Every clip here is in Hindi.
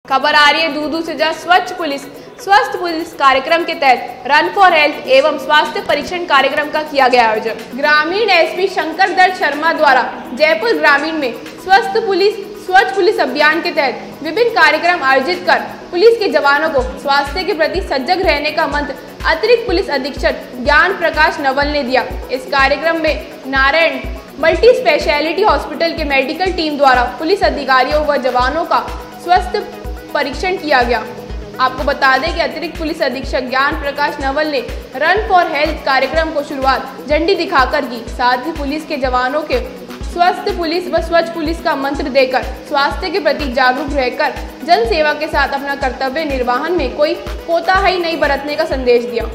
खबर आ रही है दूदू से जहां स्वस्थ पुलिस कार्यक्रम के तहत रन फॉर हेल्थ एवं स्वास्थ्य परीक्षण कार्यक्रम का किया गया आयोजन। ग्रामीण एसपी शंकर दत्त शर्मा द्वारा जयपुर ग्रामीण में स्वच्छ पुलिस अभियान के तहत विभिन्न कार्यक्रम आयोजित कर पुलिस के जवानों को स्वास्थ्य के प्रति सजग रहने का मंत्र अतिरिक्त पुलिस अधीक्षक ज्ञान प्रकाश नवल ने दिया। इस कार्यक्रम में नारायण मल्टी स्पेशलिटी हॉस्पिटल के मेडिकल टीम द्वारा पुलिस अधिकारियों व जवानों का स्वास्थ्य परीक्षण किया गया। आपको बता दें कि अतिरिक्त पुलिस अधीक्षक ज्ञान प्रकाश नवल ने रन फॉर हेल्थ कार्यक्रम को शुरुआत झंडी दिखाकर की। साथ ही पुलिस के जवानों के स्वस्थ पुलिस व स्वच्छ पुलिस का मंत्र देकर स्वास्थ्य के प्रति जागरूक रहकर जन सेवा के साथ अपना कर्तव्य निर्वहन में कोई कोताही नहीं बरतने का संदेश दिया।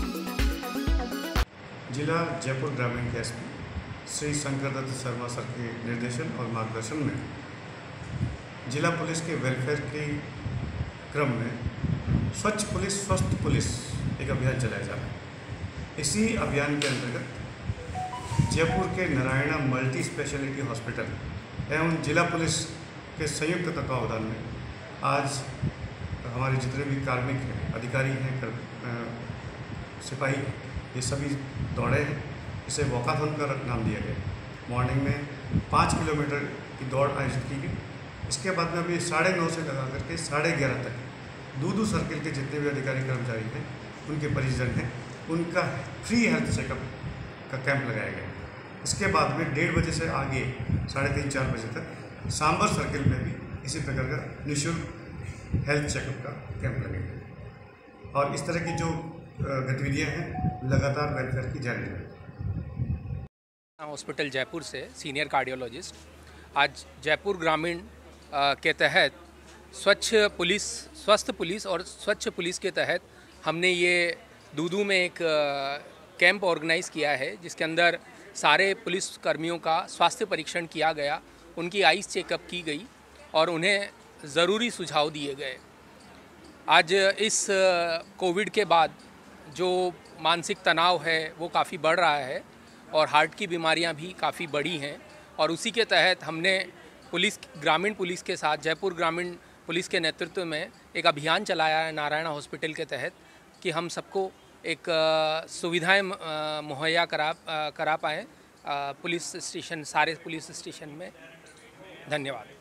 जिला जयपुर ग्रामीण के एसपी श्री शंकर दत्त शर्मा सर के निर्देशन और मार्गदर्शन में जिला पुलिस के वेलफेयर के क्रम में स्वच्छ पुलिस स्वस्थ पुलिस एक अभियान चलाया जा रहा है। इसी अभियान के अंतर्गत जयपुर के नारायणा मल्टी स्पेशलिटी हॉस्पिटल एवं जिला पुलिस के संयुक्त तत्वावधान में आज हमारे जितने भी कार्मिक हैं, अधिकारी हैं, सिपाही, ये सभी दौड़े हैं। इसे वॉकाथॉन का नाम दिया गया। मॉर्निंग में 5 किलोमीटर की दौड़ आयोजित की गई। इसके बाद में अभी 9:30 से लगा करके 11:30 तक दूदू सर्किल के जितने भी अधिकारी कर्मचारी हैं, उनके परिजन हैं, उनका फ्री हेल्थ चेकअप का कैंप लगाया गया। इसके बाद में 1:30 बजे से आगे 3:30-4 बजे तक सांबर सर्किल में भी इसी प्रकार का निःशुल्क हेल्थ चेकअप का कैंप लगेगा। और इस तरह की जो गतिविधियाँ हैं लगातार वेलफेयर की जारी रहेगी। हॉस्पिटल जयपुर से सीनियर कार्डियोलॉजिस्ट आज जयपुर ग्रामीण के तहत स्वस्थ पुलिस और स्वच्छ पुलिस के तहत हमने ये दूदू में एक कैंप ऑर्गेनाइज़ किया है, जिसके अंदर सारे पुलिस कर्मियों का स्वास्थ्य परीक्षण किया गया, उनकी आइस चेकअप की गई और उन्हें ज़रूरी सुझाव दिए गए। आज इस कोविड के बाद जो मानसिक तनाव है वो काफ़ी बढ़ रहा है और हार्ट की बीमारियां भी काफ़ी बढ़ी हैं, और उसी के तहत हमने ग्रामीण पुलिस के साथ जयपुर ग्रामीण पुलिस के नेतृत्व में एक अभियान चलाया है नारायणा हॉस्पिटल के तहत कि हम सबको एक सुविधाएं मुहैया करा पाएँ पुलिस स्टेशन, सारे पुलिस स्टेशन में। धन्यवाद।